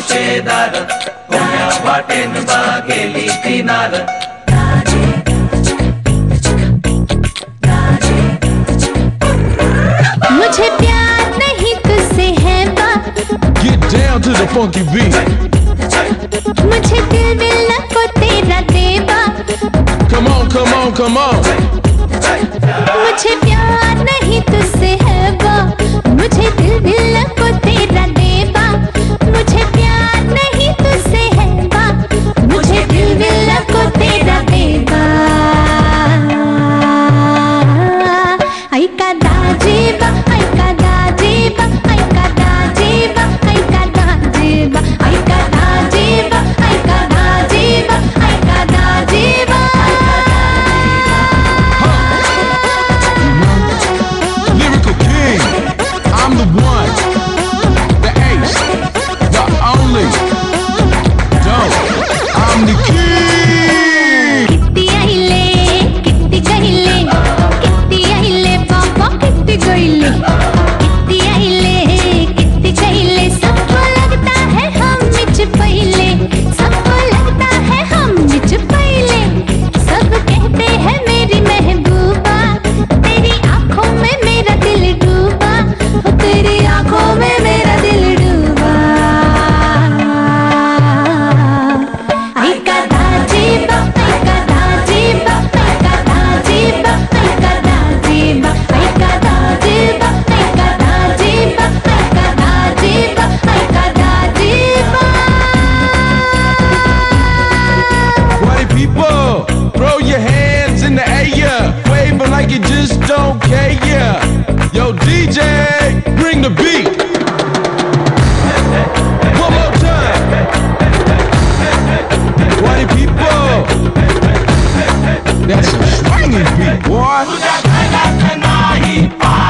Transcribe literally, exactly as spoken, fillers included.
शेदार कोण्या वाटेन बागेली किनार मुझे प्यार नहीं तुझसे है बा Get down to the funky beat. मुझे दिल मिलना को तेरा देवा Come on, come on, come on. मुझे प्यार नहीं तुझसे है बा मुझे दिल मिलना को तेरा देवा मुझे प्यार नहीं तुझसे है बा मुझे दिल मिलना को तेरा देवा आई का दाजीबा आई का दाजीबा आई का दाजीबा आई का दाजीबा आई का दाजीबा आई का दाजीबा आई का Dajiba Lyrical king, I'm the one, the ace, the only, dope, I'm the king. कित्ती आइले कित्ती गइले कित्ती आइले बाबा कित्ती गइले कित्ती आइले कित्ती गइले सबको लगता है हम मिच पहिले सबको लगता है हम मिच पहिले सब कहते हैं मेरी महबूबा तेरी आंखों में मेरा दिल डूबा ओ तेरी आंखों में मेरा दिल डूबा आई का दाजीबा आई का दाजीबा आई का दाजीबा आई का दाजीबा आई का दाजीबा आई का दाजीबा आई का दाजीबा आई का Dajiba Party people, throw your hands in the air, waving like you just don't care. Yo, D J, bring the beat. One more time. Party people, that's a swinging beat, boy.